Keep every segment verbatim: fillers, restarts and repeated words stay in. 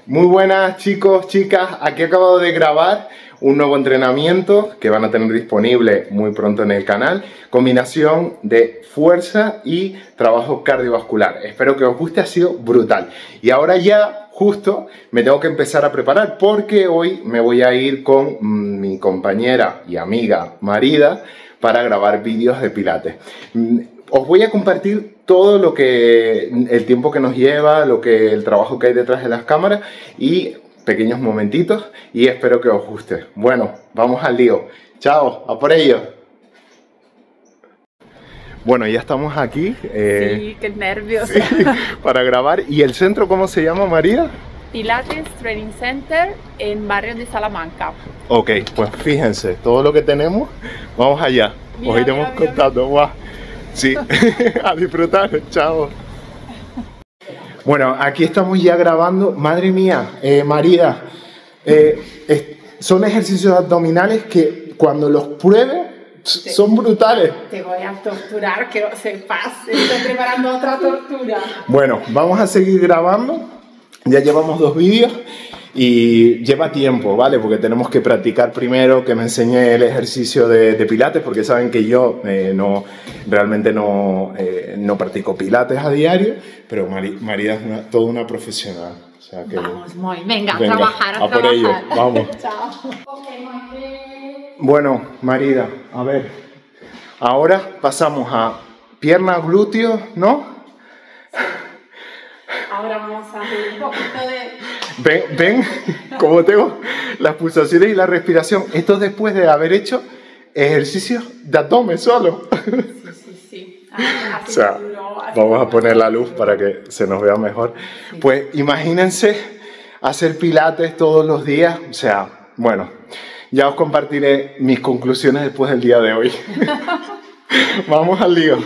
Muy buenas chicos, chicas, aquí he acabado de grabar un nuevo entrenamiento que van a tener disponible muy pronto en el canal. Combinación de fuerza y trabajo cardiovascular. Espero que os guste, ha sido brutal. Y ahora ya justo me tengo que empezar a preparar porque hoy me voy a ir con mi compañera y amiga Marida para grabar vídeos de pilates. Os voy a compartir todo lo que, el tiempo que nos lleva, lo que, el trabajo que hay detrás de las cámaras y pequeños momentitos y espero que os guste. Bueno, vamos al lío. Chao, a por ello. Bueno, ya estamos aquí. Eh, sí, qué nervios. Sí, para grabar. ¿Y el centro cómo se llama, María? Pilates Training Center en barrio de Salamanca. Ok, pues fíjense, todo lo que tenemos, vamos allá. Mira, os iremos mira, contando. Mira. Guau. Sí, a disfrutar, chao. Bueno, aquí estamos ya grabando. Madre mía, eh, María, eh, es, son ejercicios abdominales que cuando los pruebe te, son brutales. Te voy a torturar, que se pase. Estoy preparando otra tortura. Bueno, vamos a seguir grabando. Ya llevamos dos vídeos y lleva tiempo, ¿vale? Porque tenemos que practicar primero, que me enseñe el ejercicio de, de pilates, porque saben que yo eh, no, realmente no, eh, no practico pilates a diario, pero Mari, María es una, toda una profesional. O sea que, vamos, Moy, venga, venga, a trabajar, a, a por trabajar. ello, vamos. Chao. Okay, Moy. Bueno, María, a ver, ahora pasamos a pierna, glúteo, ¿no? Ahora vamos a hacer un poquito de... Ven, ven, como tengo las pulsaciones y la respiración. Esto es después de haber hecho ejercicios de abdomen solo. Sí, sí, sí. Ah, o sea, duro, vamos a poner la luz para que se nos vea mejor. Sí. Pues imagínense hacer pilates todos los días. O sea, bueno, ya os compartiré mis conclusiones después del día de hoy. Vamos al lío.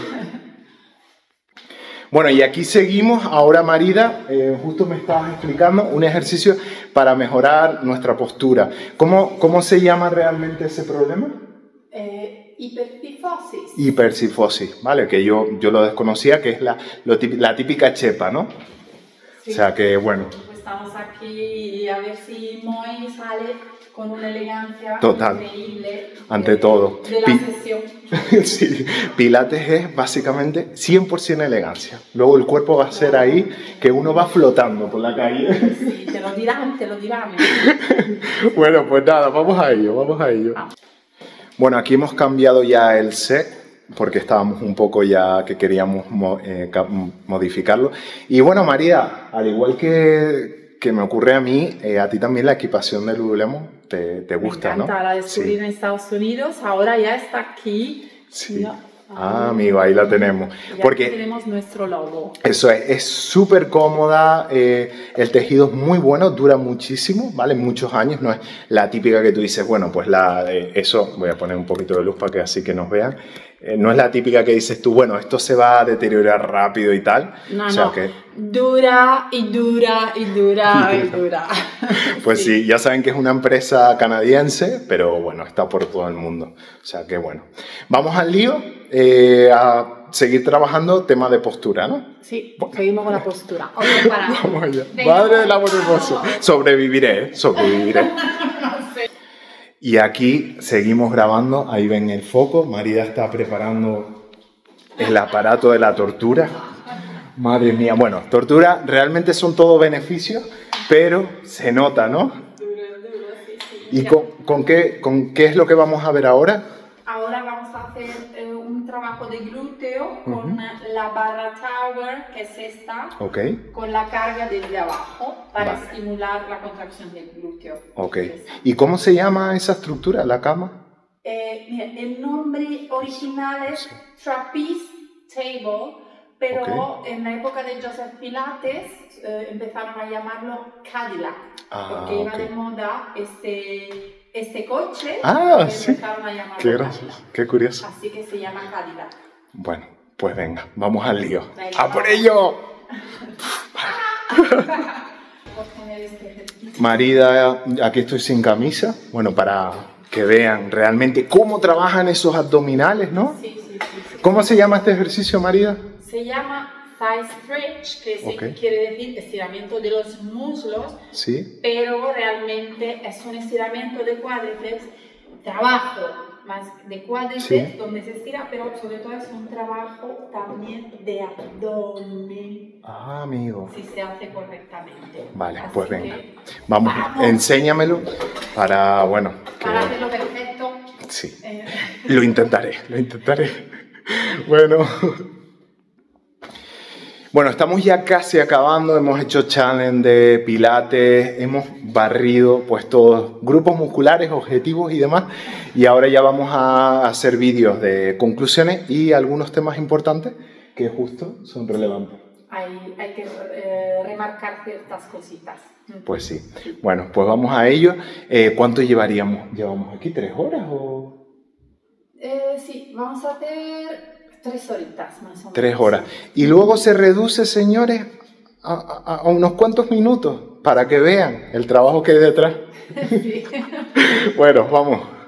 Bueno, y aquí seguimos. Ahora, Marida, eh, justo me estabas explicando un ejercicio para mejorar nuestra postura. ¿Cómo, cómo se llama realmente ese problema? Eh, hipercifosis. Hipercifosis, ¿vale? Que yo, yo lo desconocía, que es la, lo típica, la típica chepa, ¿no? Sí. O sea que, bueno. Pues estamos aquí a ver si Moy sale con una elegancia total, increíble. Ante de, todo. De la Pi sesión. Sí, pilates es básicamente cien por cien elegancia. Luego el cuerpo va a ser ahí que uno va flotando por la calle. Sí, te lo dirán, te lo dirán. Bueno, pues nada, vamos a ello, vamos a ello. Ah. Bueno, aquí hemos cambiado ya el set porque estábamos un poco ya que queríamos mo eh, modificarlo. Y bueno, María, al igual que, que me ocurre a mí, eh, a ti también la equipación de Lululemon te, te gusta, ¿no? Me encanta, ¿no? La descubrí sí. en Estados Unidos, ahora ya está aquí. Sí. No. Ah, amigo, ahí la tenemos. Ya porque tenemos nuestro logo. Eso es, es súper cómoda, eh, el tejido es muy bueno, dura muchísimo, ¿vale? Muchos años, no es la típica que tú dices, bueno, pues la, eh, eso, voy a poner un poquito de luz para que así que nos vean, eh, no es la típica que dices tú, bueno, esto se va a deteriorar rápido y tal. No, o sea, no, que... dura y dura y dura y dura. Pues sí. sí, ya saben que es una empresa canadiense, pero bueno, está por todo el mundo, o sea que bueno. Vamos al lío. Eh, a seguir trabajando tema de postura, ¿no? Sí, bueno. Seguimos con la postura. Oye, para. Vamos allá. Madre del amor hermoso. Sobreviviré, ¿eh? Sobreviviré. No sé. Y aquí seguimos grabando, ahí ven el foco. María está preparando el aparato de la tortura. Madre mía, bueno, tortura realmente son todo beneficios, pero se nota, ¿no? Duro, duro, sí, sí. ¿Y con, con, qué, con qué es lo que vamos a ver ahora? Ahora vamos a hacer eh, un trabajo de glúteo con uh-huh. la barra tower, que es esta, okay. con la carga desde abajo para vale. estimular la contracción del glúteo. Ok. ¿Y cómo se llama esa estructura, la cama? Eh, mira, el nombre original es Trapeze Table, pero okay. en la época de Joseph Pilates eh, empezaron a llamarlo Cadillac, ah, porque iba okay. de moda este... Este coche, ah, sí. A qué gracioso, qué curioso. Así que se llama Cadillac. Bueno, pues venga, vamos al lío. Venga, ¡a por ello! Marida, aquí estoy sin camisa, bueno, para que vean realmente cómo trabajan esos abdominales, ¿no? Sí, sí, sí. sí. ¿Cómo se llama este ejercicio, Marida? Se llama thigh stretch, que okay. quiere decir estiramiento de los muslos, ¿sí? Pero realmente es un estiramiento de cuádriceps, trabajo más de cuádriceps, ¿sí? Donde se estira, pero sobre todo es un trabajo también de abdomen. Ah, amigo. Si se hace correctamente. Vale, así pues venga. Que, vamos, vamos, enséñamelo para, bueno... Que... Para hacerlo perfecto. Sí, eh. lo intentaré, lo intentaré. Bueno... Bueno, estamos ya casi acabando, hemos hecho challenge de pilates, hemos barrido pues todos grupos musculares, objetivos y demás, y ahora ya vamos a hacer vídeos de conclusiones y algunos temas importantes que justo son relevantes. Hay, hay que eh, remarcar ciertas cositas. Pues sí. Bueno, pues vamos a ello. Eh, ¿Cuánto llevaríamos? ¿Llevamos aquí tres horas o...? Eh, sí, vamos a hacer... Tres horitas más o menos. Tres horas. Y luego se reduce, señores, a, a, a unos cuantos minutos para que vean el trabajo que hay detrás. Sí. Bueno, vamos.